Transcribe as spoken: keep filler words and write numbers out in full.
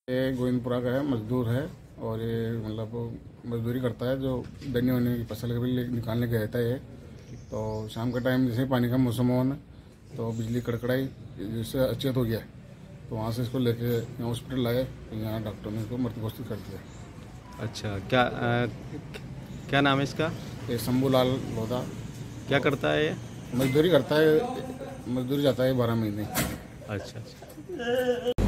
ये गोविंदपुरा का है, मजदूर है और ये मतलब मजदूरी करता है। जो गन्ने वन्ने की फसल कभी निकालने के रहता है। तो शाम का टाइम जैसे पानी का मौसम हो ना, तो बिजली कड़कड़ाई, जिससे अचेत हो गया। तो वहाँ से इसको लेके यहाँ हॉस्पिटल लाए, यहाँ डॉक्टर ने इसको मृत घोषित कर दिया। अच्छा, क्या आ, क्या नाम है इसका? ये शंभूलाल लोधा। क्या करता है ये? मजदूरी करता है, मजदूरी जाता है बारह महीने। अच्छा अच्छा।